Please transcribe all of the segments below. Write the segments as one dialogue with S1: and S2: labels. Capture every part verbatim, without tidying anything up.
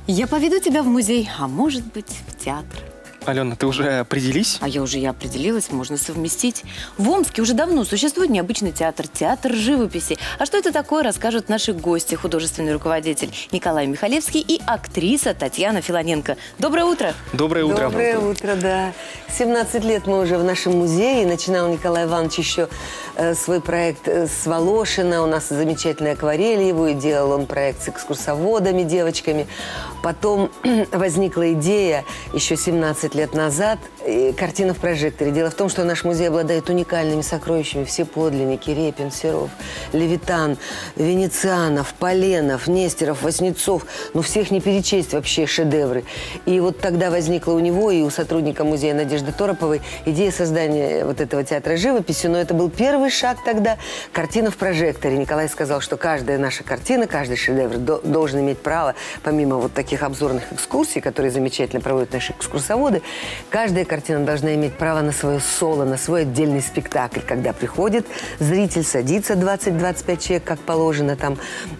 S1: Я поведу тебя в музей, а может быть, в театр.
S2: Алена, ты уже определись?
S1: А я уже и определилась, можно совместить. В Омске уже давно существует необычный театр, театр живописи. А что это такое, расскажут наши гости, художественный руководитель Николай Михалевский и актриса Татьяна Филоненко. Доброе утро!
S2: Доброе утро!
S3: Доброе утро, да. семнадцать лет мы уже в нашем музее. Начинал Николай Иванович еще э, свой проект с Волошина. У нас замечательные акварели его, и делал он проект с экскурсоводами, девочками. Потом возникла идея еще семнадцать лет назад, картина в прожекторе. Дело в том, что наш музей обладает уникальными сокровищами. Все подлинники: Репин, Серов, Левитан, Венецианов, Поленов, Нестеров, Васнецов. Ну, всех не перечесть, вообще шедевры. И вот тогда возникла у него и у сотрудника музея Надежды Тороповой идея создания вот этого театра живописи. Но это был первый шаг тогда. Картина в прожекторе. Николай сказал, что каждая наша картина, каждый шедевр должен иметь право, помимо вот таких обзорных экскурсий, которые замечательно проводят наши экскурсоводы, каждая картина должна иметь право на свое соло, на свой отдельный спектакль, когда приходит зритель, садится двадцать-двадцать пять человек, как положено там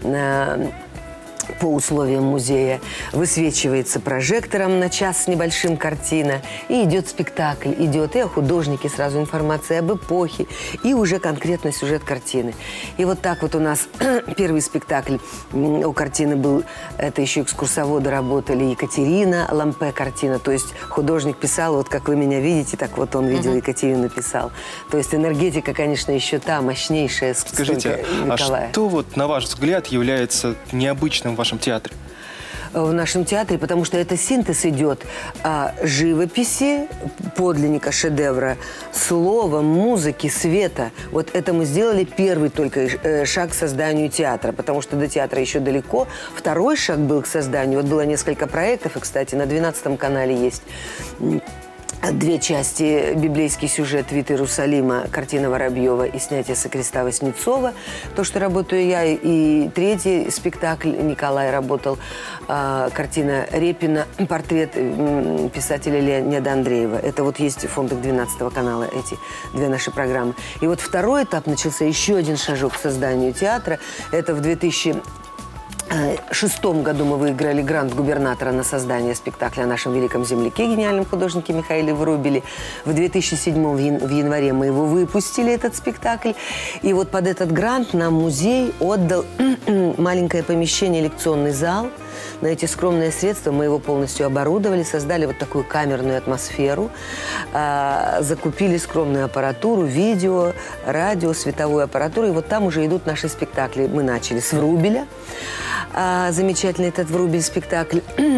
S3: э, по условиям музея, высвечивается прожектором на час с небольшим картина, и идет спектакль, идет и о художнике сразу информация, об эпохе, и уже конкретно сюжет картины. И вот так вот у нас первый спектакль у картины был, это еще экскурсоводы работали, Екатерина Лампе картина, то есть художник писал, вот как вы меня видите, так вот он видел, Екатерину писал. То есть энергетика, конечно, еще та мощнейшая.
S2: Скажите, а что вот, на ваш взгляд, является необычным в вашем театре?
S3: В нашем театре, потому что это синтез идет а, живописи, подлинника, шедевра, слова, музыки, света. Вот это мы сделали первый только э, шаг к созданию театра, потому что до театра еще далеко. Второй шаг был к созданию. Вот было несколько проектов, и, кстати, на двенадцатом канале есть две части: библейский сюжет «Вид Иерусалима», картина Воробьева, и снятие со креста Васнецова, то, что работаю я. И третий спектакль Николай работал, э, картина Репина, портрет э, писателя Леонида Андреева. Это вот есть в фондах двенадцатого канала, эти две наши программы. И вот второй этап начался, еще один шажок к созданию театра. Это в две тысячи шестом году мы выиграли грант губернатора на создание спектакля о нашем великом земляке, гениальном художнике Михаиле Врубеле. В две тысячи седьмом, в, ян в январе, мы его выпустили, этот спектакль. И вот под этот грант нам музей отдал маленькое помещение, лекционный зал. На эти скромные средства мы его полностью оборудовали, создали вот такую камерную атмосферу, э, закупили скромную аппаратуру, видео, радио, световую аппаратуру. И вот там уже идут наши спектакли. Мы начали с Врубеля. А, замечательный этот Врубель спектакль.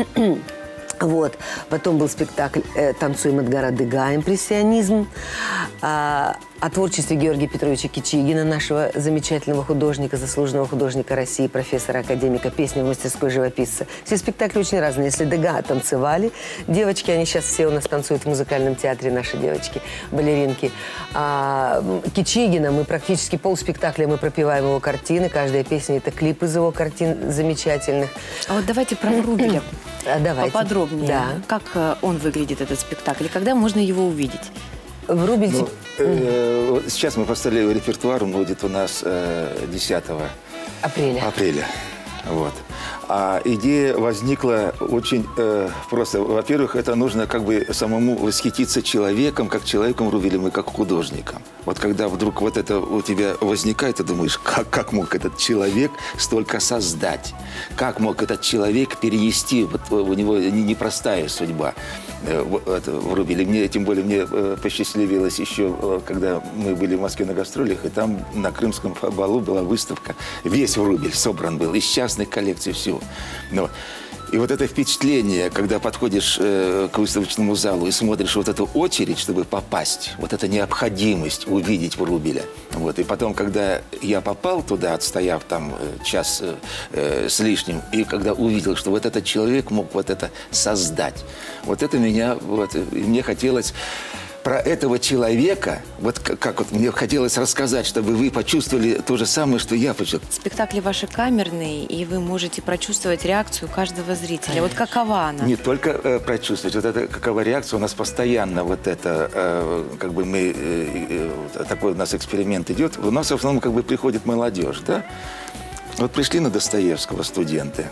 S3: Вот. Потом был спектакль э, «Танцуем Эдгара Дега», импрессионизм. А, о творчестве Георгия Петровича Кичигина, нашего замечательного художника, заслуженного художника России, профессора, академика, песни в мастерской живописца. Все спектакли очень разные. Если Дега танцевали, девочки, они сейчас все у нас танцуют в музыкальном театре, наши девочки, балеринки. А Кичигина, мы практически полспектакля мы пропеваем его картины. Каждая песня — это клип из его картин замечательных.
S1: А вот давайте про Врубеля
S3: а, давайте.
S1: поподробнее.
S3: Да.
S1: Как он выглядит, этот спектакль, и когда можно его увидеть?
S3: Врубель...
S4: Ну, э, сейчас мы поставили репертуар, он будет у нас э, десятого
S3: апреля.
S4: апреля. Вот. А идея возникла очень э, просто. Во-первых, это нужно как бы самому восхититься человеком, как человеком Врубелем и как художником. Вот когда вдруг вот это у тебя возникает, ты думаешь, как, как мог этот человек столько создать? Как мог этот человек перенести? Вот у него непростая судьба. Это Врубеля. Мне, тем более, мне э, посчастливилось еще, э, когда мы были в Москве на гастролях, и там на Крымском балу была выставка. Весь Врубель собран был, из частных коллекций, все. Но, и вот это впечатление, когда подходишь э, к выставочному залу и смотришь вот эту очередь, чтобы попасть, вот эта необходимость увидеть Врубеля. Вот. И потом, когда я попал туда, отстояв там э, час э, с лишним, и когда увидел, что вот этот человек мог вот это создать, вот это меня, вот, и мне хотелось... Про этого человека, вот как, как вот мне хотелось рассказать, чтобы вы почувствовали то же самое, что я почувствовал.
S1: Спектакли ваши камерные, и вы можете прочувствовать реакцию каждого зрителя. Вот какова она?
S4: Не только э, прочувствовать, вот это какова реакция, у нас постоянно вот это, э, как бы мы, э, э, такой у нас эксперимент идет. У нас в основном как бы приходит молодежь, да? Вот пришли на Достоевского студенты.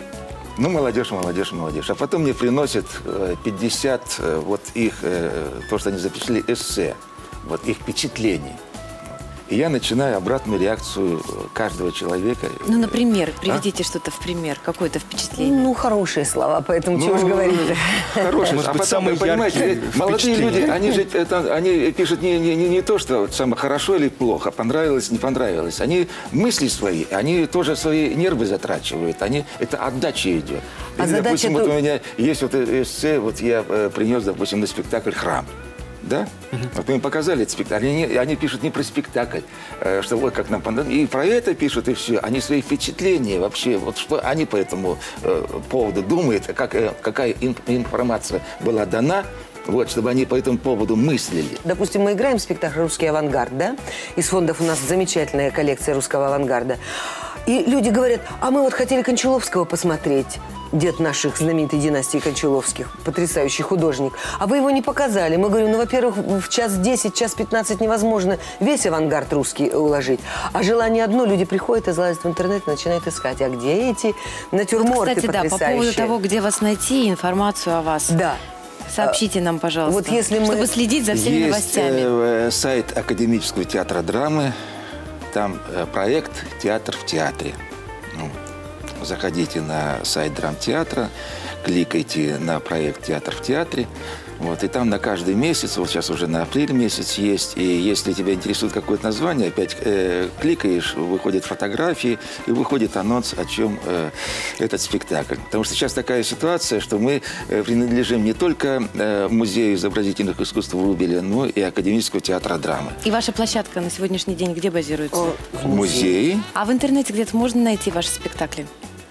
S4: Ну, молодежь, молодежь, молодежь. А потом мне приносят пятьдесят вот их, то, что они запечатлели, эссе, вот их впечатлений. И я начинаю обратную реакцию каждого человека.
S1: Ну, например, приведите а? что-то в пример, какое-то впечатление.
S3: Ну, хорошие слова, поэтому ну, чего же говорить-то?
S4: Хорошие. Может а быть, потом, вы понимаете, молодые люди, они же это, они пишут не, не, не, не то, что самое хорошо или плохо, понравилось, не понравилось. Они мысли свои, они тоже свои нервы затрачивают, они, это отдача идет. А и, допустим, вот у меня есть вот эссе, вот я э, принес, допустим, на спектакль «Храм». Да? Uh-huh. Вот мы им показали этот спектакль. Они, они пишут не про спектакль, э, что вот как нам понравилось. И про это пишут, и все. Они свои впечатления вообще, вот что они по этому э, поводу думают, как, э, какая ин, информация была дана, вот, чтобы они по этому поводу мыслили.
S3: Допустим, мы играем в спектакль «Русский авангард», да? Из фондов у нас замечательная коллекция русского авангарда. И люди говорят, а мы вот хотели Кончаловского посмотреть. Дед наших знаменитой династии Кончаловских, потрясающий художник. А вы его не показали. Мы говорим, ну, во-первых, в час десять, час пятнадцать невозможно весь авангард русский уложить. А желание одно, люди приходят и залазят в интернет и начинают искать. А где эти натюрморты
S1: вот, кстати,
S3: потрясающие?
S1: Да, по поводу того, где вас найти, информацию о вас.
S3: Да.
S1: Сообщите нам, пожалуйста,
S3: вот если мы...
S1: чтобы следить за всеми
S4: Есть,
S1: новостями.
S4: Э, сайт Академического театра драмы. Там э, проект «Театр в театре». Ну, заходите на сайт драмтеатра, кликайте на проект «Театр в театре». Вот, и там на каждый месяц, вот сейчас уже на апрель месяц есть, и если тебя интересует какое-то название, опять э, кликаешь, выходят фотографии, и выходит анонс, о чем э, этот спектакль. Потому что сейчас такая ситуация, что мы э, принадлежим не только э, Музею изобразительных искусств в Рубеле, но и Академического театра драмы.
S1: И ваша площадка на сегодняшний день где базируется? О,
S4: в музее.
S1: А в интернете где-то можно найти ваши спектакли?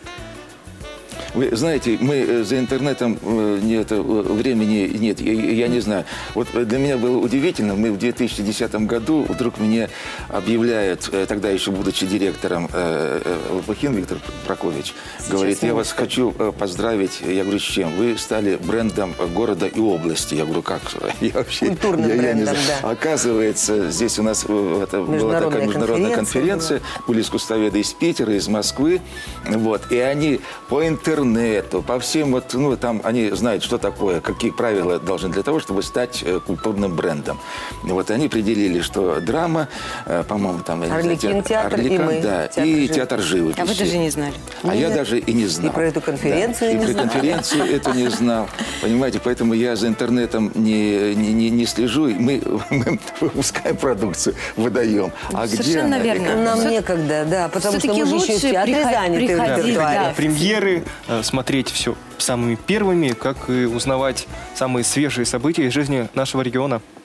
S4: Вы знаете, мы за интернетом нет, времени нет, я, я не знаю. Вот для меня было удивительно, мы в две тысячи десятом году вдруг мне объявляют, тогда еще будучи директором, Лопухин Виктор Прокофьевич, говорит, я вас хочу поздравить, я говорю, с чем? Вы стали брендом города и области. Я говорю, как? Я вообще,
S3: культурным
S4: я, я
S3: брендом,
S4: не
S3: да.
S4: Оказывается, здесь у нас это была такая международная конференция, конференция были искусствоведы из Питера, из Москвы, вот, и они по интернету, интернету, по всем вот, ну, там они знают, что такое, какие правила должны для того, чтобы стать э, культурным брендом. И вот они определили, что драма, э, по-моему, там...
S3: Арлекин театр, Орликан, и мы.
S4: Да,
S3: театр
S4: и
S3: жив...
S4: театр живописи.
S1: А вы даже не знали?
S4: А
S3: Нет.
S4: я даже и не знал.
S3: И про эту конференцию
S4: да.
S3: не
S4: И про
S3: знал.
S4: конференцию эту не знал. Понимаете, поэтому я за интернетом не, не, не, не слежу. Мы, мы выпускаем продукцию, выдаем. А
S1: совершенно
S4: где
S1: верно.
S3: Нам
S1: Все...
S3: некогда, да, потому что мы же еще в театре
S1: приход...
S3: заняты в репертуаре.
S2: Да, премьеры, смотреть все самыми первыми, как и узнавать самые свежие события из жизни нашего региона.